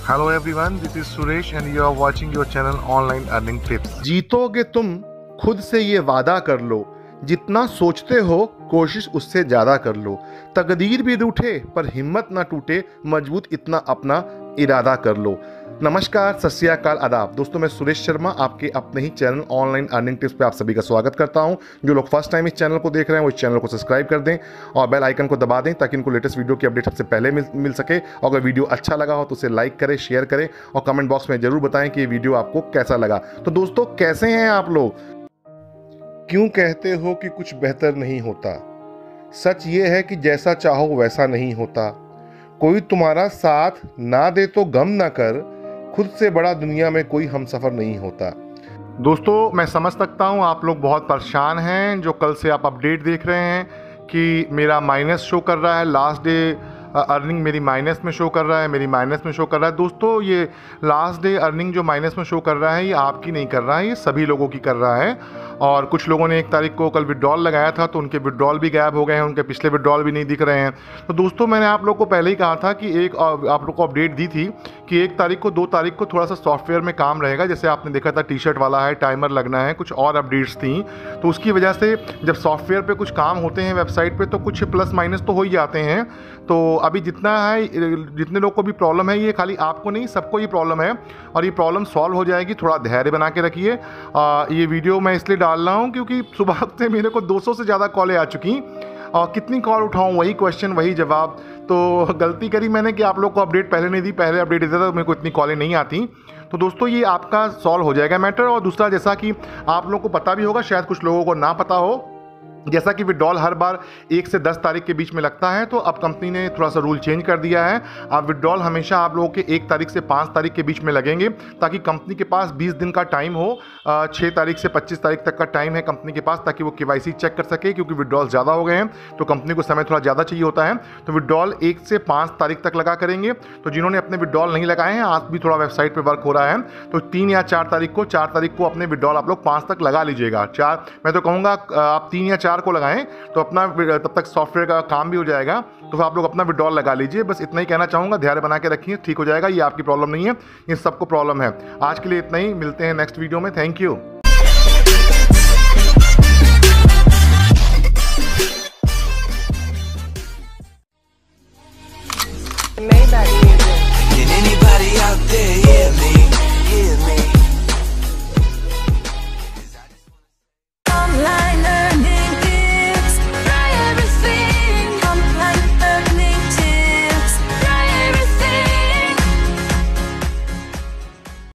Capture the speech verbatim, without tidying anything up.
Hello everyone, this is Suresh and you are watching your channel Online Earning Tips. जीतोगे तुम, खुद से ये वादा कर लो, जितना सोचते हो कोशिश उससे ज़्यादा कर लो। तकदीर भी रूठे पर हिम्मत ना टूटे, मजबूत इतना अपना इरादा कर लो। नमस्कार, सत श्री अकाल, आदाब दोस्तों, मैं सुरेश शर्मा आपके अपने ही चैनल ऑनलाइन अर्निंग टिप्स पे आप सभी का स्वागत करता हूं। जो लोग फर्स्ट टाइम इस चैनल को देख रहे हैं वो इस चैनल को सब्सक्राइब कर दें और बेल आइकन को दबा दें ताकि इनको लेटेस्ट वीडियो की अपडेट सबसे पहले मिल मिल सके। और अगर वीडियो अच्छा लगा हो तो उसे लाइक करें, शेयर करें और कमेंट बॉक्स में जरूर बताएं कि ये वीडियो आपको कैसा लगा। तो दोस्तों, कैसे हैं आप लोग? क्यों कहते हो कि कुछ बेहतर नहीं होता? सच ये है कि जैसा चाहो वैसा नहीं होता। कोई तुम्हारा साथ ना दे तो गम ना कर, खुद से बड़ा दुनिया में कोई हमसफर नहीं होता। दोस्तों, मैं समझ सकता हूँ आप लोग बहुत परेशान हैं। जो कल से आप अपडेट देख रहे हैं कि मेरा माइनस शो कर रहा है, लास्ट डे अर्निंग मेरी माइनस में शो कर रहा है, मेरी माइनस में शो कर रहा है। दोस्तों, ये लास्ट डे अर्निंग जो माइनस में शो कर रहा है ये आपकी नहीं कर रहा है, ये सभी लोगों की कर रहा है। और कुछ लोगों ने एक तारीख को कल विड्रॉल लगाया था तो उनके विड्रॉल भी गायब हो गए हैं, उनके पिछले विड्रॉल भी नहीं दिख रहे हैं। तो दोस्तों, मैंने आप लोग को पहले ही कहा था कि एक आप लोग को अपडेट दी थी कि एक तारीख को, दो तारीख को थोड़ा सा सॉफ्टवेयर में काम रहेगा। जैसे आपने देखा था टी शर्ट वाला है, टाइमर लगना है, कुछ और अपडेट्स थी। तो उसकी वजह से जब सॉफ्टवेयर पे कुछ काम होते हैं वेबसाइट पे तो कुछ प्लस माइनस तो हो ही जाते हैं। तो अभी जितना है, जितने लोग को भी प्रॉब्लम है, ये खाली आपको नहीं सबको ये प्रॉब्लम है और ये प्रॉब्लम सॉल्व हो जाएगी। थोड़ा धैर्य बना के रखिए। ये वीडियो मैं इसलिए डाल रहा हूँ क्योंकि सुबह से मेरे को दो सौ से ज़्यादा कॉलें आ चुकी और कितनी कॉल उठाऊँ, वही क्वेश्चन वही जवाब। तो गलती करी मैंने कि आप लोग को अपडेट पहले नहीं दी, पहले अपडेट देता तो मेरे को इतनी कॉलें नहीं आती। तो दोस्तों, ये आपका सॉल्व हो जाएगा मैटर। और दूसरा, जैसा कि आप लोग को पता भी होगा, शायद कुछ लोगों को ना पता हो, जैसा कि विड्रॉल हर बार एक से दस तारीख के बीच में लगता है, तो अब कंपनी ने थोड़ा सा रूल चेंज कर दिया है। अब विड्रॉल हमेशा आप लोगों के एक तारीख से पाँच तारीख के बीच में लगेंगे ताकि कंपनी के पास बीस दिन का टाइम हो। छः तारीख से पच्चीस तारीख तक का टाइम है कंपनी के पास, ताकि वो केवाईसी चेक कर सके, क्योंकि विड्रॉल ज़्यादा हो गए हैं तो कंपनी को समय थोड़ा ज़्यादा चाहिए होता है। तो विड्रॉल एक से पाँच तारीख तक लगा करेंगे। तो जिन्होंने अपने विड्रॉल नहीं लगाए हैं, आज भी थोड़ा वेबसाइट पर वर्क हो रहा है, तो तीन या चार तारीख को चार तारीख को अपने विड्रॉल आप लोग पाँच तक लगा लीजिएगा। चार मैं तो कहूँगा आप तीन या चार को लगाएं तो अपना तब तक सॉफ्टवेयर का काम भी हो जाएगा। तो आप लोग अपना विड्रॉल लगा लीजिए। बस इतना ही कहना चाहूँगा, धैर्य बना के रखिए, ठीक हो जाएगा। ये आपकी प्रॉब्लम नहीं है, ये सबको प्रॉब्लम है। आज के लिए इतना ही, मिलते हैं नेक्स्ट वीडियो में। Thank you. Can anybody out there